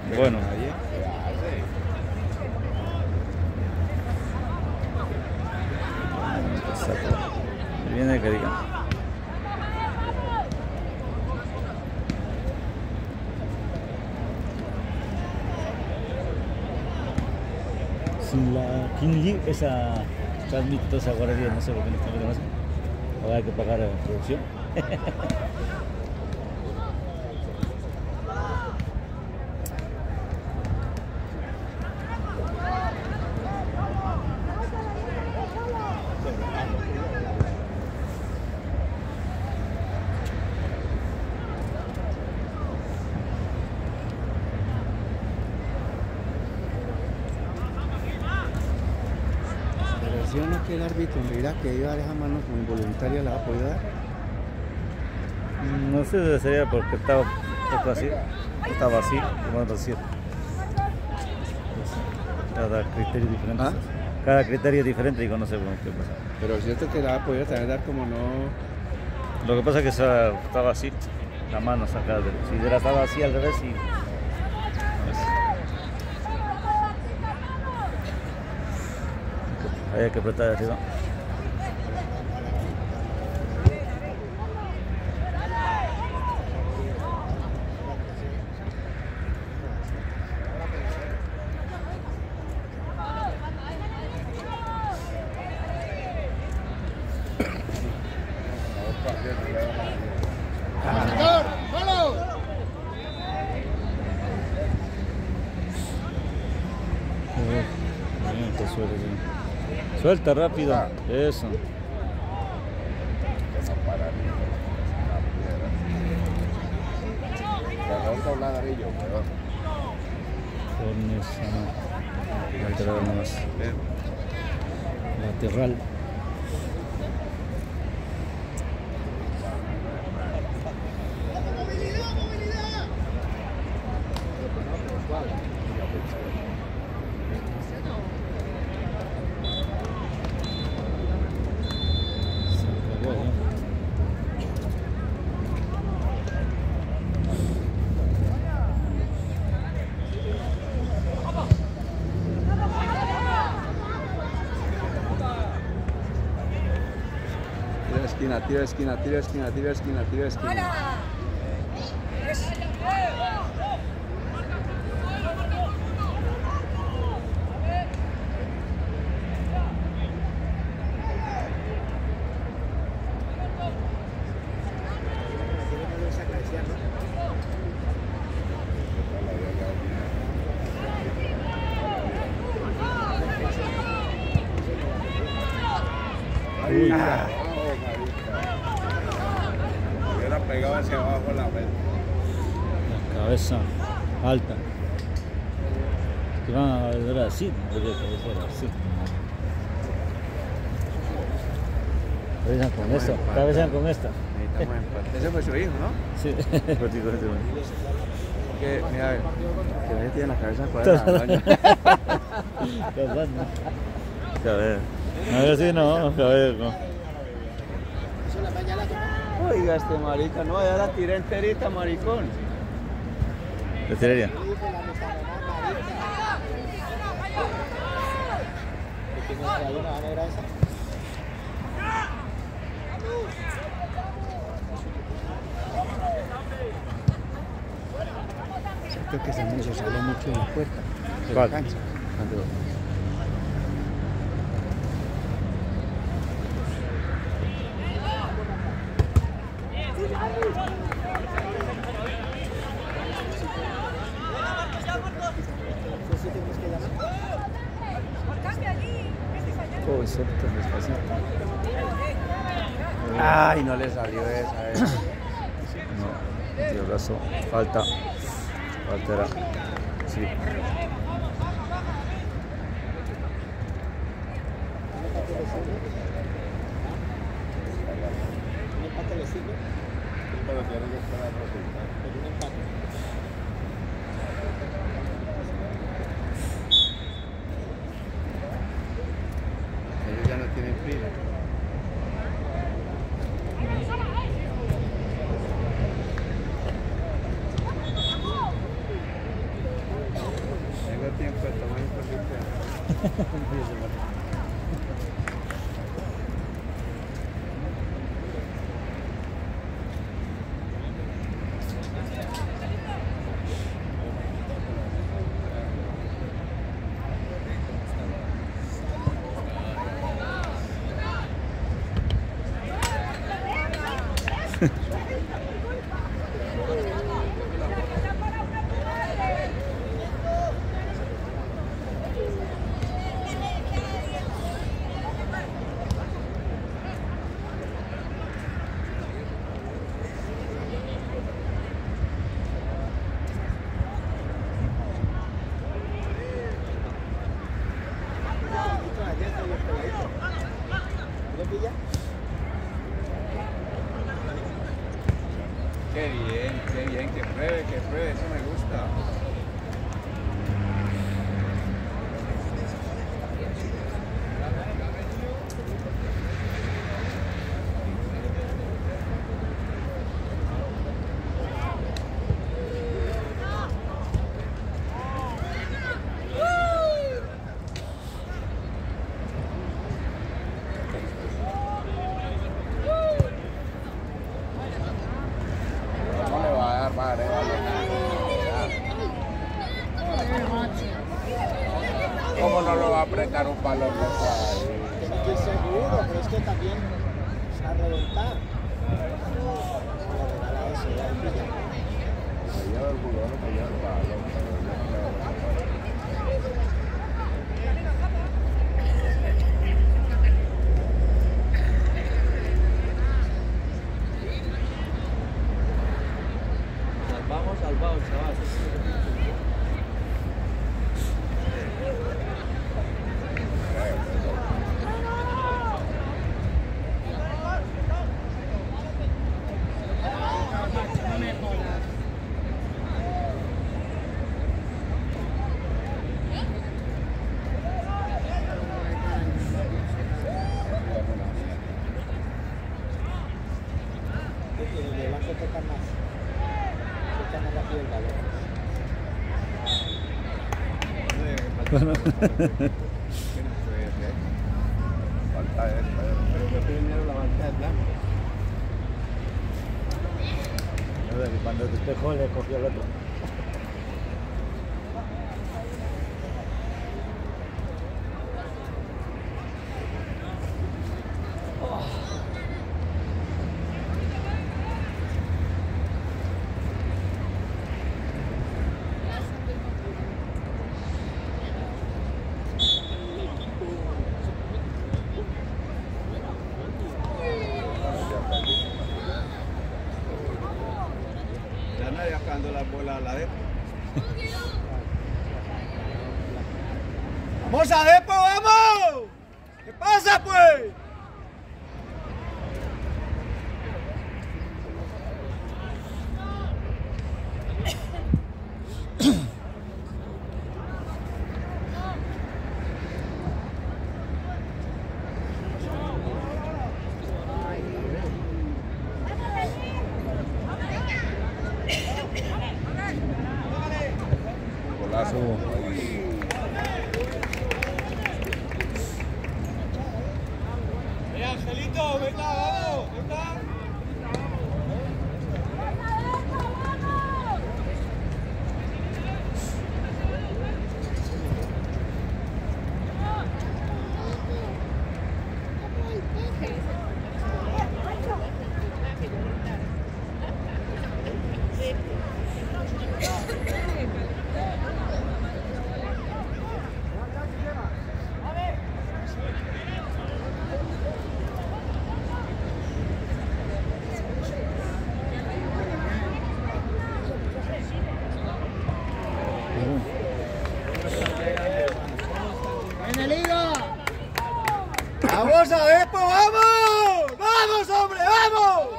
Bueno. Viene que diga. Sin la King League, esa transmite esa guardería, no sé por qué no está viendo más. Habrá que pagar la producción. ¿Sí o no que el árbitro mira que iba a dejar manos como involuntaria la va a poder dar? No sé, sería porque estaba un poco así, estaba así, como decir. Cada criterio diferente. ¿Ah? Cada criterio es diferente y no sé qué pasa. Pero es cierto que la va a poder también dar como no. Lo que pasa es que estaba así, la mano sacada. Si estaba así al revés y... Hay que apretar arriba. Suelta rápido, eso. Lateral nomás. Lateral. Tira esquina, tira esquina, tira esquina, tira esquina. Uy. Hubiera pegado hacia abajo la red. La cabeza alta. Que van a ver así, debería cabecear así. Cabezan con esta, cabezan con esta. Necesitamos empate. Ese fue su hijo, ¿no? Sí, prácticamente. Que, mira, que veces tiene la cabeza cuadrada, A ver si no, a ver. No. Oiga, este marica, no, ya la tiré enterita, maricón. ¿De tiraría? Creo que se sale mucho de la puerta. De ¿Cuál? la cancha. Oh, suelta, despacito. Ay, no le salió esa, No, tío, brazo, falta. Faltará. Sí. Pero tiene que esperar el resultado. Ellos ya no tienen fila. tiempo de tomar un poquito. Qué bien, que pruebe, eso me gusta. ¿Cómo no lo va a apretar un balón de eso? Tiene que ir seguro, pero es que también a reventar. Le regala eso, ya el Villa. Me lleva el bulón, me lleva el balón. Salvamos, chaval. Le van a tocar más. Toca más rápido el balón. Falta esta. Pero que primero la banca de blanco. Cuando te dejó le cogió el otro. Ya nadie sacando la bola a la depo. ¡Vamos a Depo, vamos! ¿Qué pasa, pues? Golazo. Angelito, venga, vamos, venga. ¡Vamos a Depo, vamos! ¡Vamos, hombre, vamos!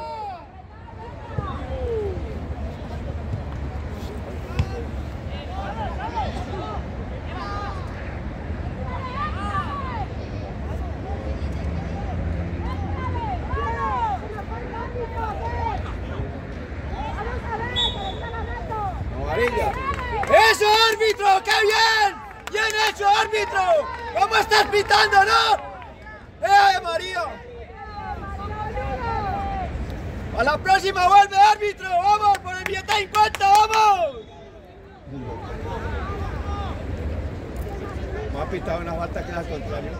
Amarilla. ¡Eso, árbitro! ¡Qué bien! ¡Bien hecho, árbitro! ¿Cómo estás pitando, no? María! ¡A la próxima vuelve, árbitro! ¡Vamos, por el billete en cuenta, vamos! Me ha pitado una falta que era al contrario.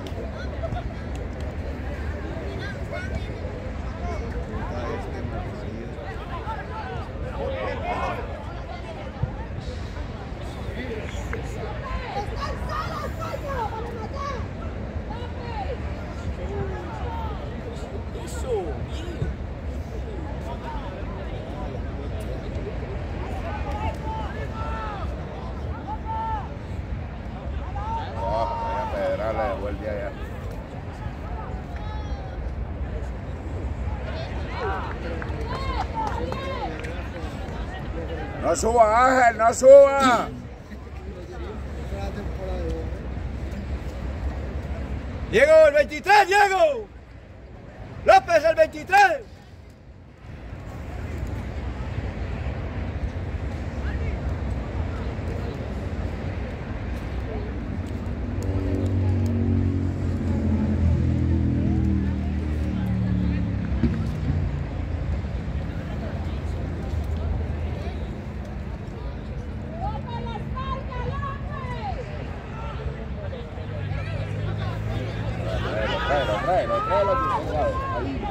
No suba, Ángel, no suba. Diego, el 23, Diego. López, el 23. Tráelo, ahí.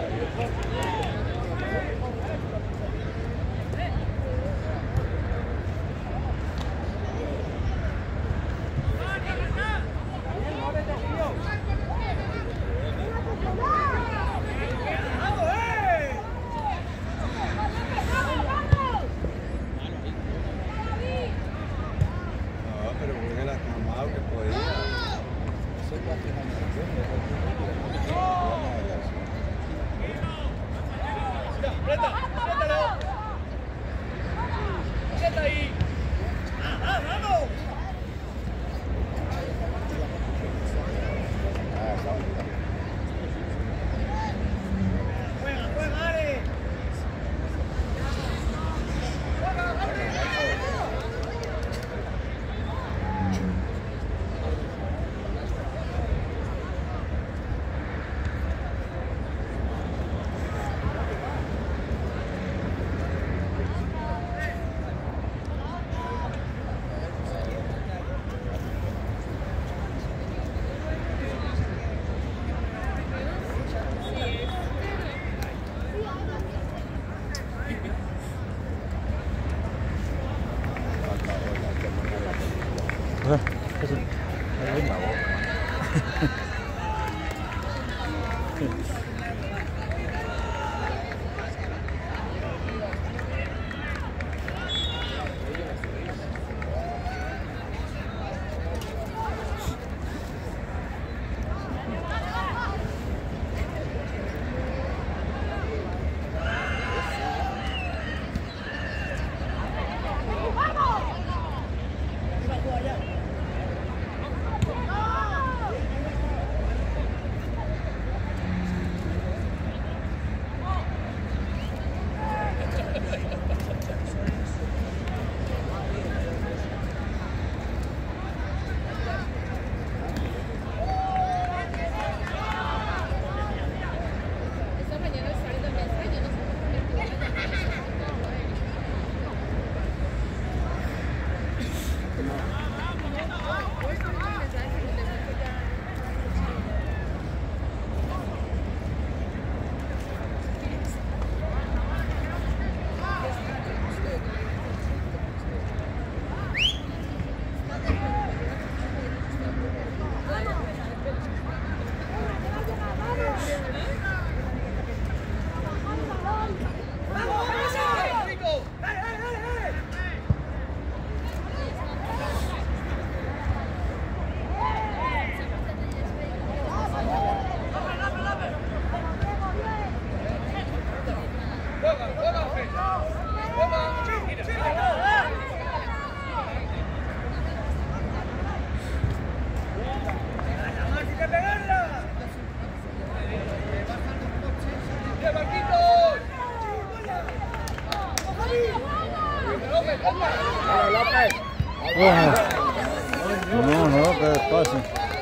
No, que despacio.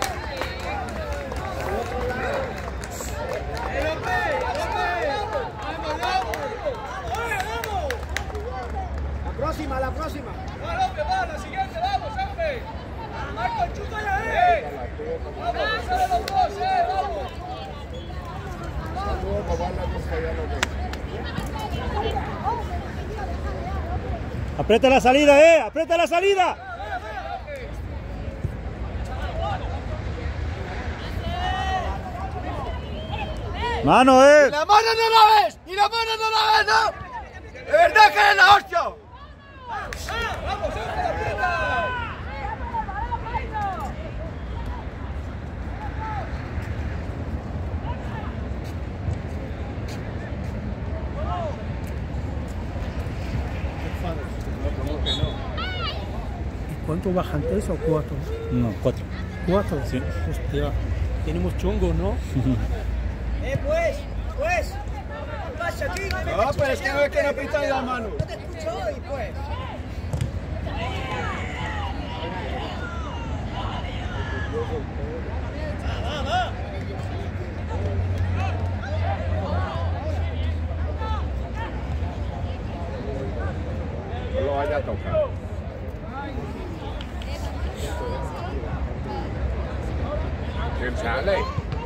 La próxima. Va, la siguiente, vamos, hombre. Marco, chuta ya, Vamos, sale los dos, vamos. Aprieta la salida, aprieta la salida. Mano, ¡Y la mano no la ves! ¡Y la mano no la ves, no! ¡De verdad que eres la hostia! ¡Vamos, aprieta! ¿Cuánto bajan? ¿3 o 4? No, 4. 4. Sí. Hostia, tenemos chongo, ¿no? Pues. ¿Qué pasa aquí? No, pero es que no es que no pita ahí la mano. No te escucho hoy, pues. No lo vaya a tocar. ¿Quién sale?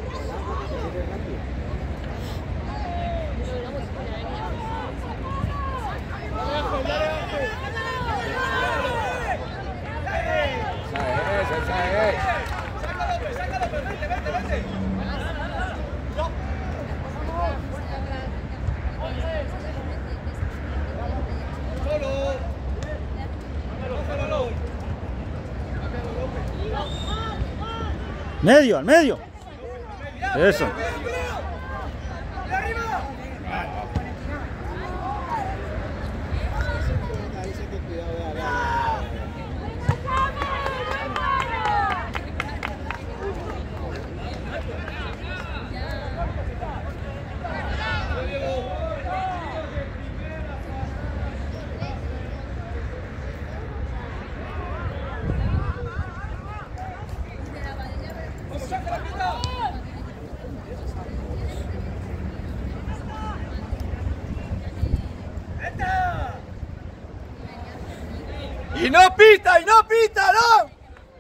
Esa es. Sácalo, vete. Medio, al medio. Eso. Y no pita, ¿no?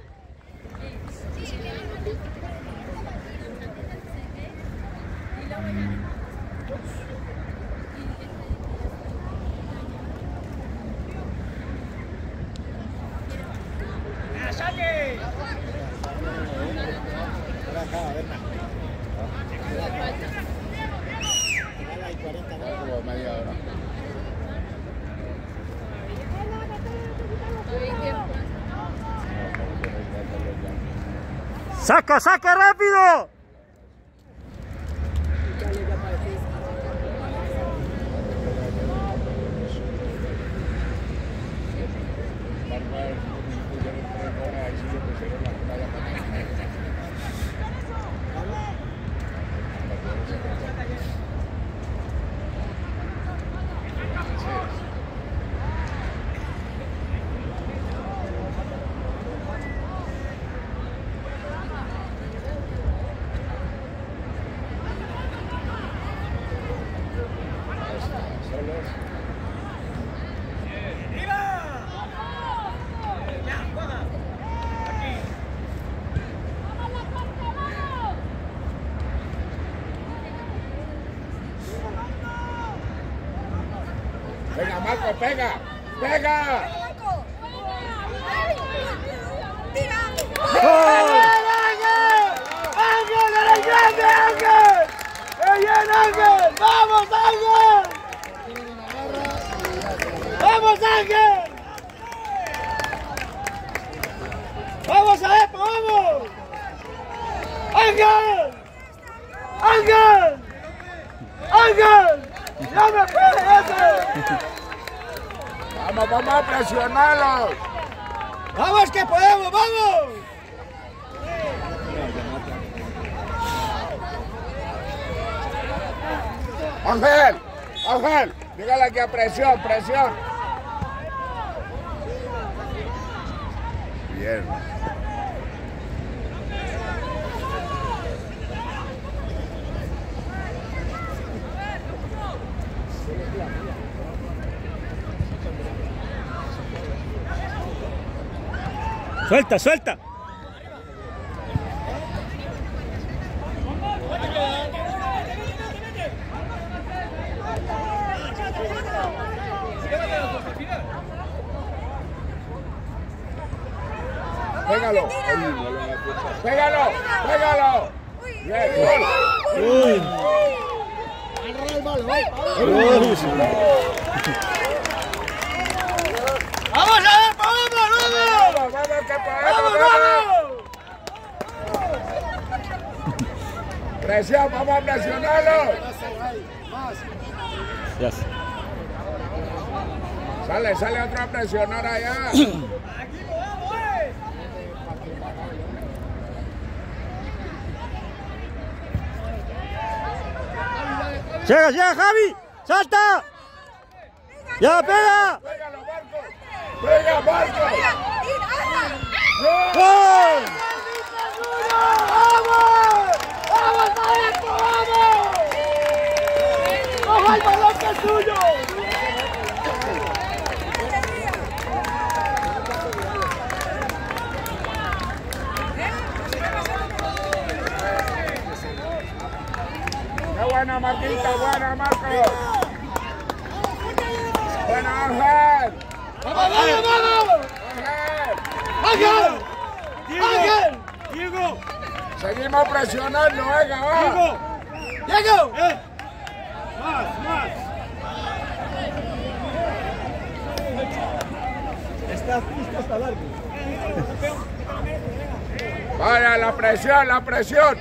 Como media hora. ¡Saca rápido! Venga, Marco, pega. ¡Ángel! ¡Vamos, Ángel! ¡Vamos, Ángel! ¡Vamos a Epo, vamos! ¡Ángel! ¡Ya me fue ese! Vamos a presionarlos. ¡Vamos que podemos, vamos! Ángel, dígale aquí a presión. Bien. Suelta, suelta. Pégalo. Pégalo. Pégalo. Bien, gol. Uy. Uy, sí. ¡Vamos, vamos, vamos! Vamos, que podemos, vamos. Presión, vamos a presionarlo. Ya. Sale otro a presionar allá. Llega, Javi. ¡Salta! ¡Ya, pega! Pégalo, Marco. Pega, Marco. ¡Gol! ¡Vamos! ¡Vamos, Marco, vamos! ¡Coja el balón que es suyo! ¡Qué buena, Marquita! ¡Buena, Marco! ¡Buena, Ángel! ¡Vamos, vamos, vamos! ¡Ángel! ¡Ángel! ¡Ángel! ¡Diego! Seguimos presionando, venga, va. ¡Diego! Más. Estás listo hasta largo. Vaya, la presión, la presión.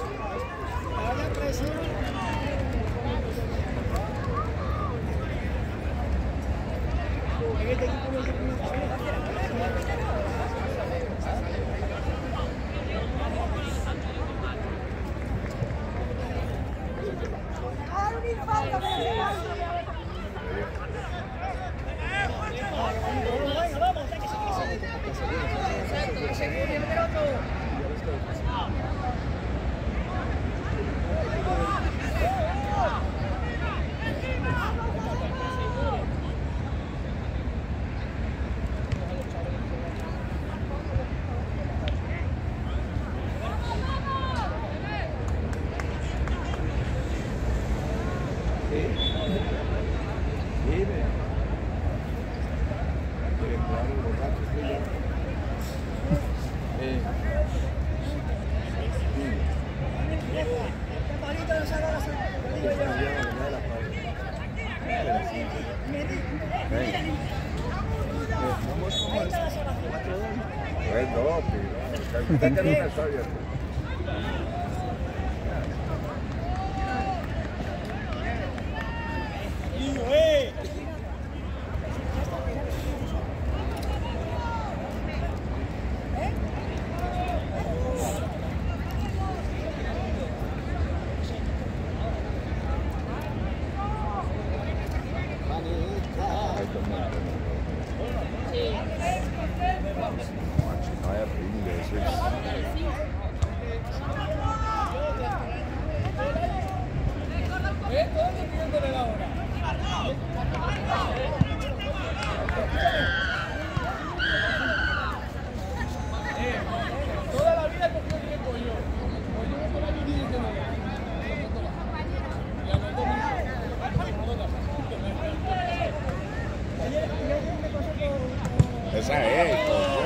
Esa es.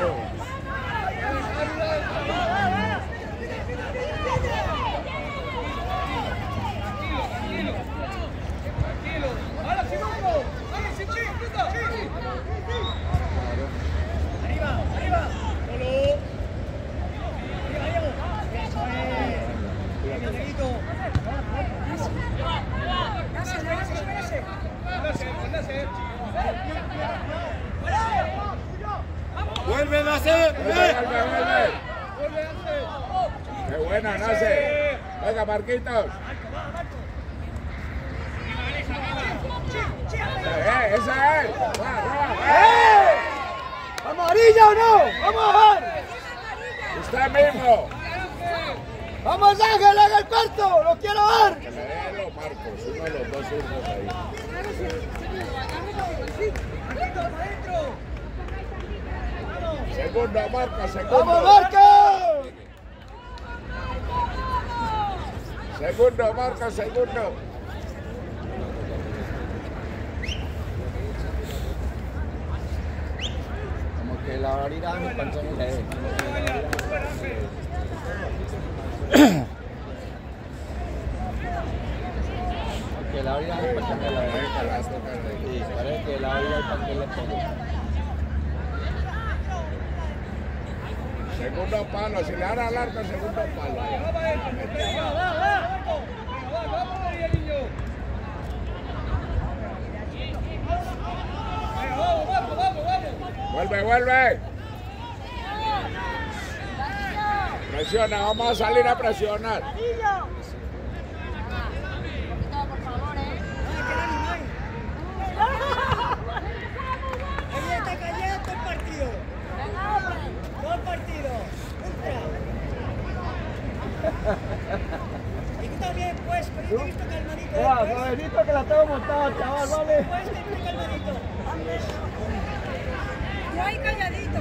¡Vuelve, Nace! Vuelve. ¡Qué buena, Nace! Venga, Marquitos. Esa es. ¿Amarilla o no? ¡Vamos a ver! Usted mismo. ¡Vamos, Ángel, haga el cuarto! ¡Lo quiero ver! Que me den los Marcos, uno de los dos zurdos ahí. Segundo, marca, segundo. ¡Vamos, marca! Segundo, marca, segundo. Como que la barriga me panzón y le que la barriga me panzón y le sí, parece que la barriga es para que le pongo. Segundo palo, si le dan al arco, segundo palo. Vuelve, vuelve. Presiona, vamos a salir a presionar. Ahí está callado todo el partido. Todo el partido. Y tú también, pues, pero yo te he visto calmadito. Jovenito que la tengo montada, chaval, vale. Pues, te he visto calmadito. Yo ahí calladito.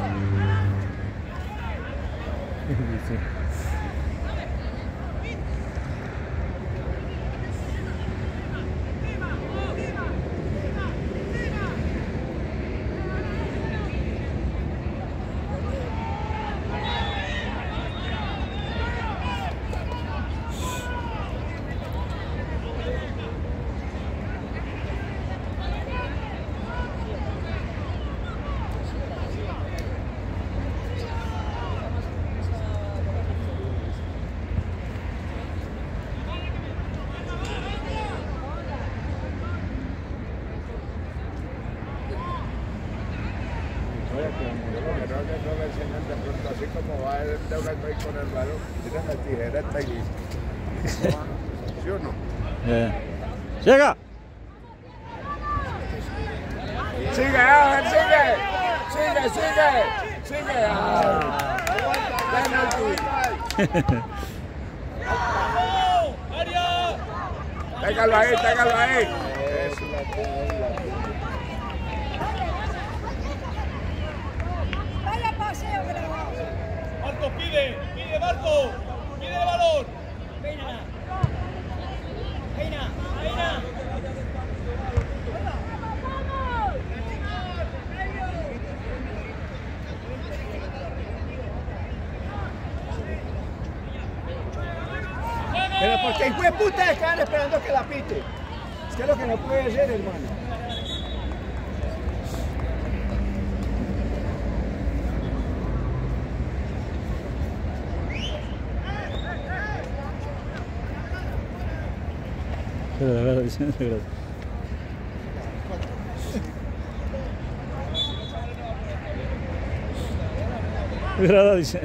Así como va el de una vez con el balón, tiran la tijereta y listo. ¿Sí o no? ¡Llega! Sigue, Ángel, sigue. Sigue, sigue. Sigue. Penalti. Téngalo ahí, téngalo ahí. Vaya paseo que le ha dado. Marco, pide Marco, pide el balón. Peina. Peina. Peina. Pero porque hijo de puta están esperando que la pite. Es que es lo que no puede ser, hermano. Grada, dice.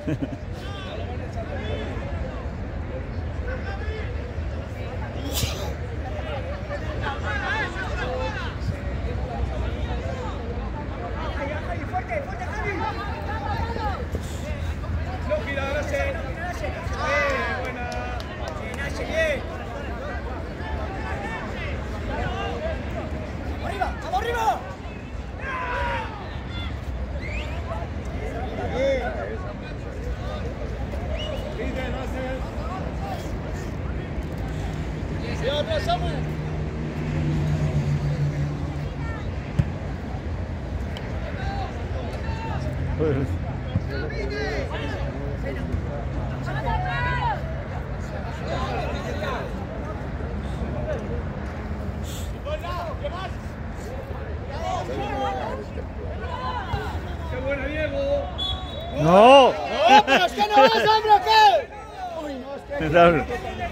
No. ¡No, pero es que no es, hombre, ¿o qué? Uy, no, es que... Pablo.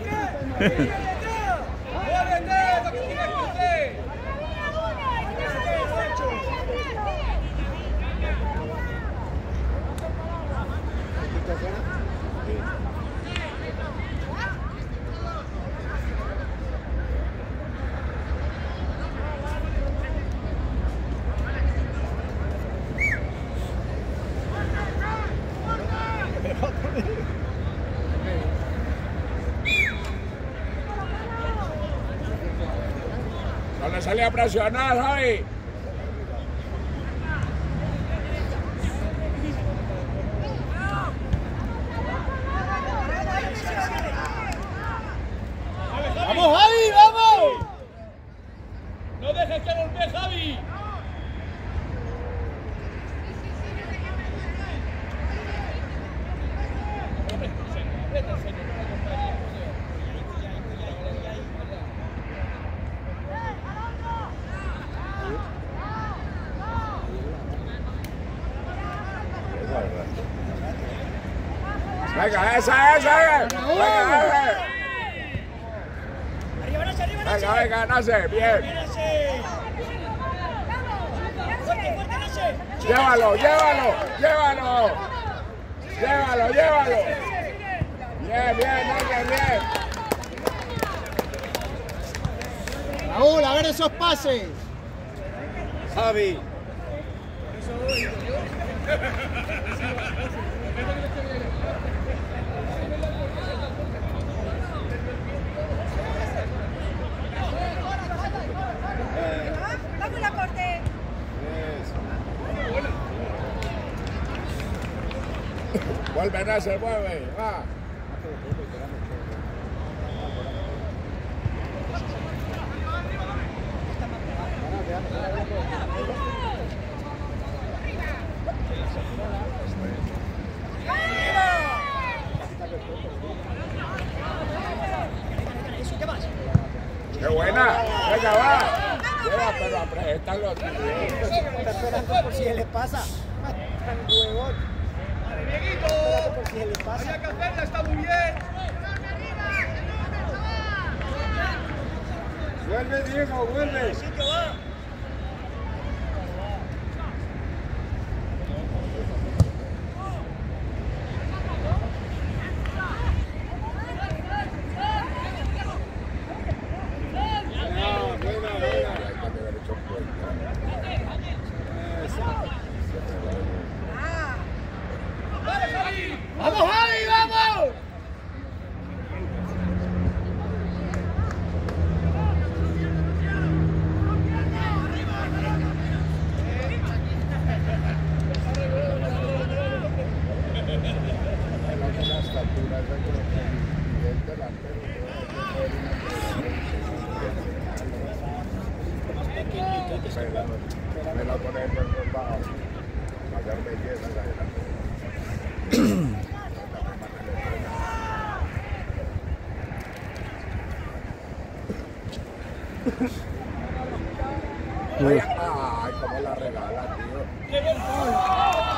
No le sale a presionar, Javi. Venga, esa. Venga, Nace, bien. Llévalo. Bien. Raúl, a ver esos pases. Javi. Vamos la corte. Vuelve, Nace, vuelve. Va. ¡Qué buena! ¡Venga, va! Lleva, pero apriétalo. Está esperando por si se le pasa. Huevón. Esperando por si se le pasa. Vaya Candela, está muy bien. Vuelve, Diego, vuelve. Sitio va. ¡Vamos, Javi, vamos! Me la ponen para hacer belleza. Ay, cómo la regala, tío.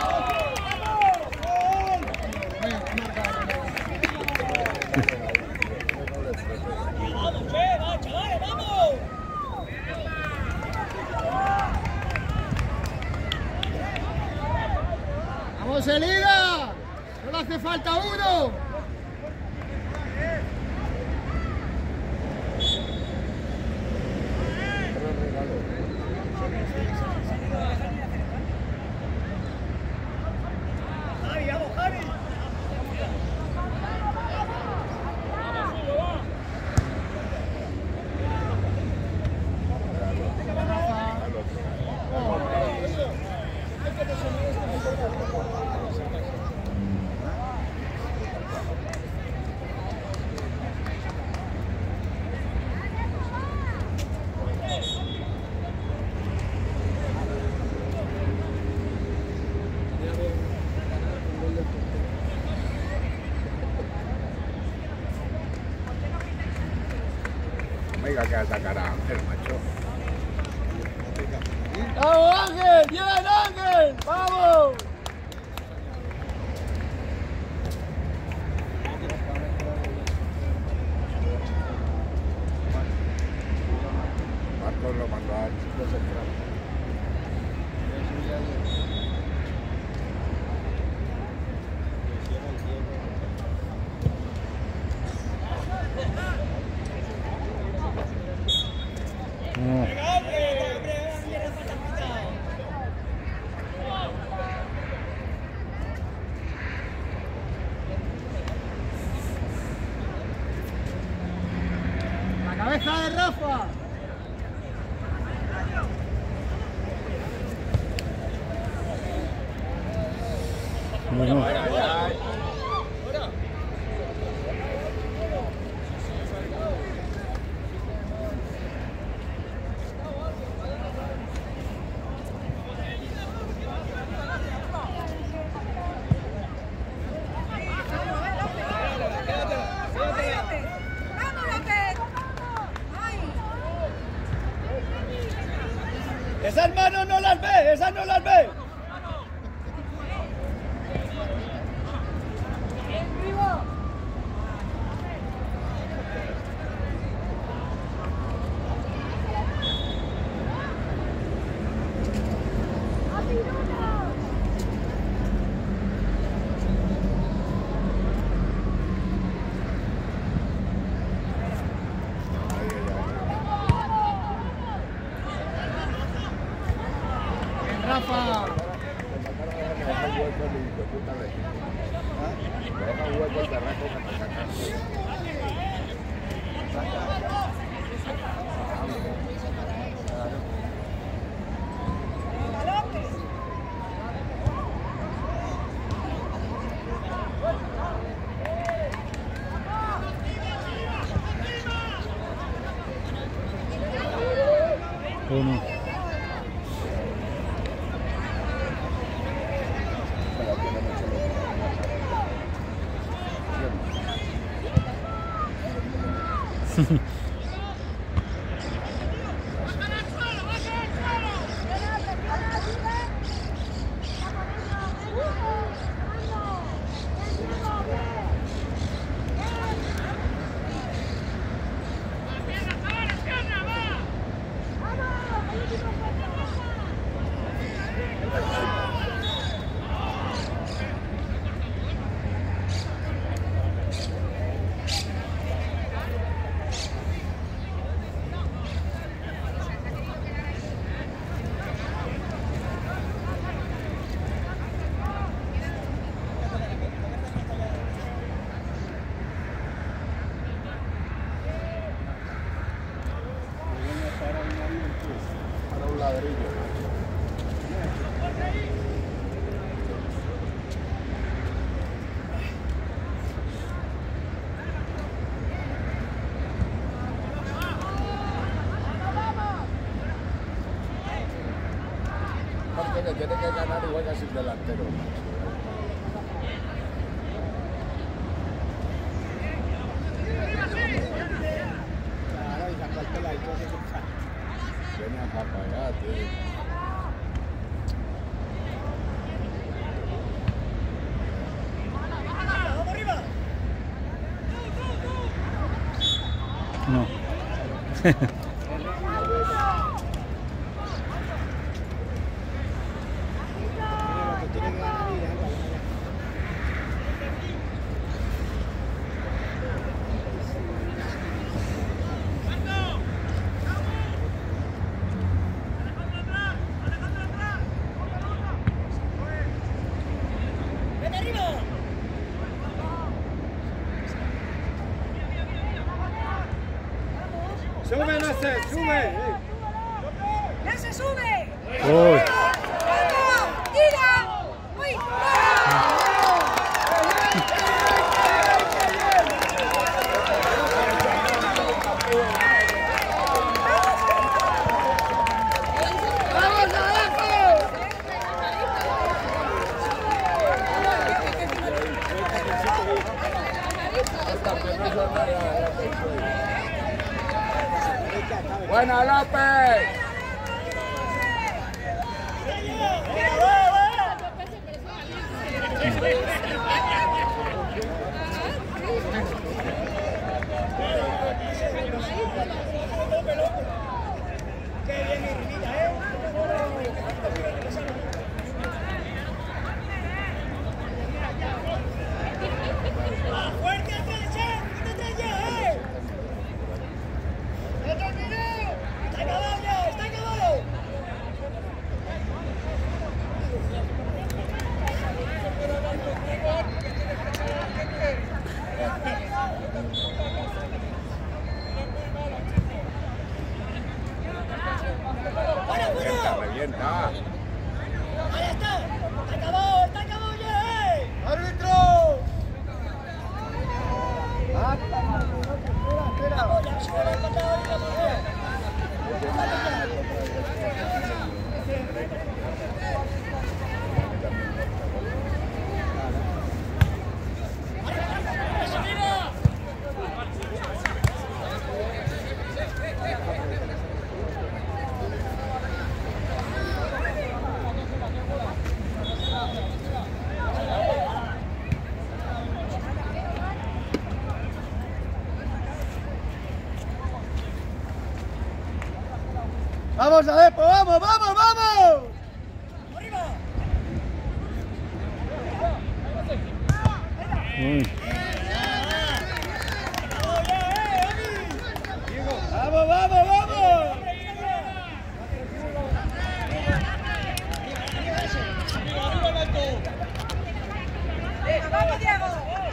¡Vamos, che! ¡Va, chavales, vamos! ¡Vamos, Elida! ¡Solo hace falta uno! ¡Javi, vamos, Javi! Venga, que atacará Ángel, macho. ¡Vamos, Ángel! ¡Bien, Ángel! ¡Vamos! Marcos lo mandó a Chico Central. ¡La cabeza de Rafa! Bueno, ¡Vamos, López! ¡Ay! ¡Esas manos no las ve! ¡Esas no las ve! Dale. Deja un hueco el berraco que te saca. Uno. Para un ladrillo. Porque le tiene que ganar y juega sin delantero. Claro, y sacó el peladito ese que saca. Viene a pagar, tío. No. Mira lo que tiene que ganar y deja el balón allá. Sube, Nace, sube. ¡Ya se sube! Uy. ¡Vamos! ¡Tira! ¡Uy! Buena, López. Revienta. ¡Ahí está! ¡Está acabado! ¡Está acabado ya! ¡Árbitro! ¡Vamos, Adepo! ¡Vamos, vamos, vamos! Uy. ¡Vamos, vamos, vamos! ¡Vamos, Diego!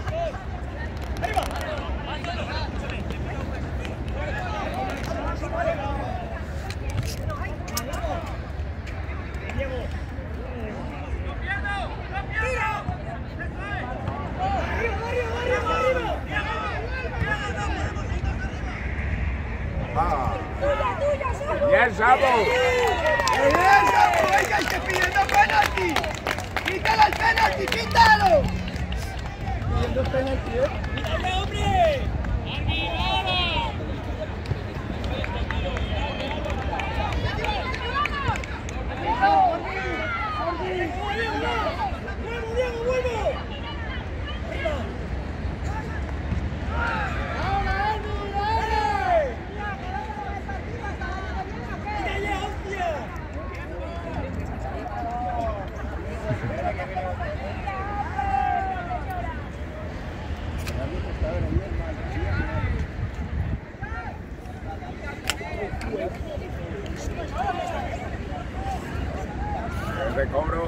Bien, Samu. ¡Bien, Samu! ¡Venga, que pidiendo penalti! ¡Quítale el penalti! ¡Quítalo! Pidiendo penalti, ¿eh? ¡Quítale, hombre! El recobro.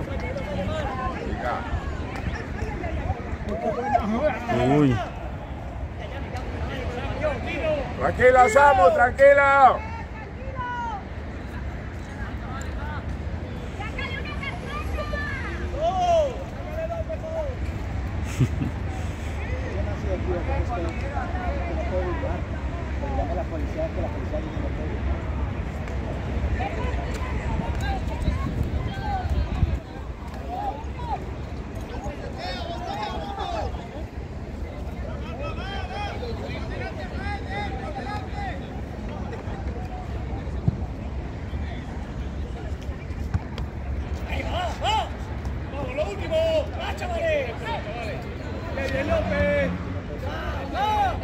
Uy. Tranquilo, Samu, tranquilo. ¡Vamos, lo último! ¡Va, chavales! ¡Qué bien, López! ¡Vamos!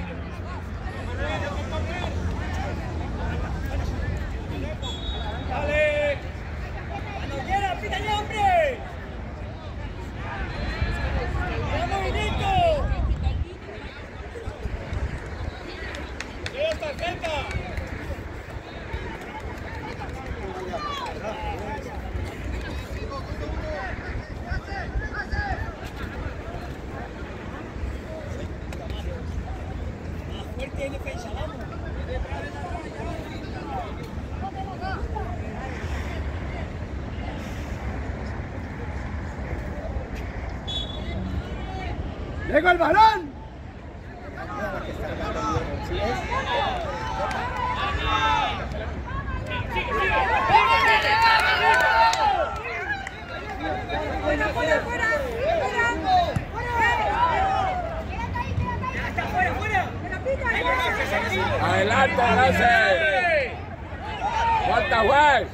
¡Dale! ¡Cuando quieras, pítale, hombre! ¡Vamos, Vinito! ¡Dios, tarjeta! Fuerte en defensa, vamos. ¡Llega el balón! ¡Fuera, fuera, fuera! ¡Ya está, fuera, fuera! ¡Adelante, gracias! ¡Falta, juez!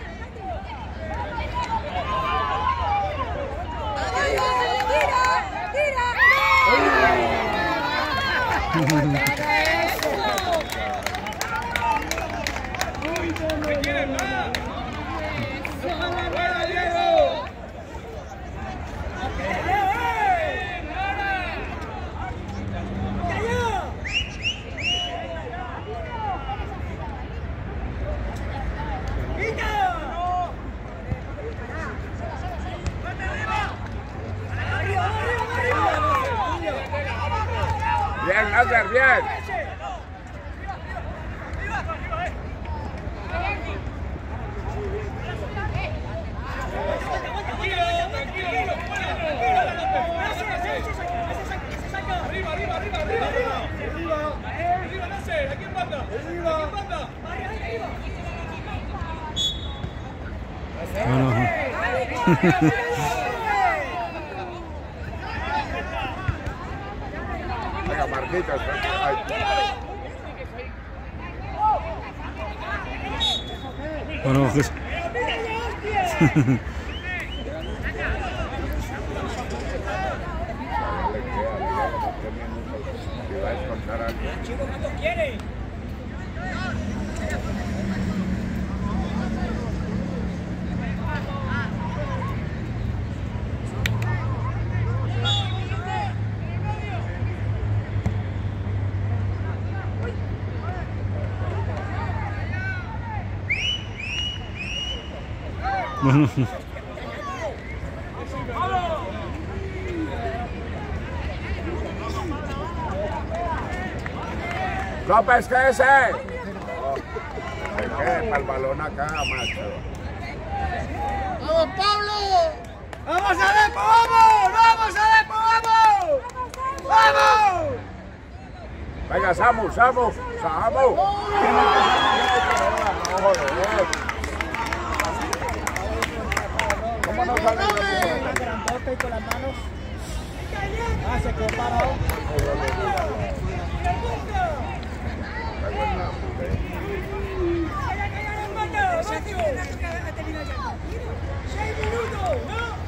Bien, Nasser, bien. Venga, Marquitos. Bueno, pues. Chico, ¿cuánto quiere? Bueno. López, ¿qué es ese? No, para el balón acá, macho. ¡Vamos, Pablo! ¡Vamos, Adepo, vamos! ¡Vamos, Adepo, vamos! ¡Vamos! Venga, Samu. ¿Cómo no sale? Grandote y con las manos. Ah, se quedó parado. ¡6 minutos! ¡No!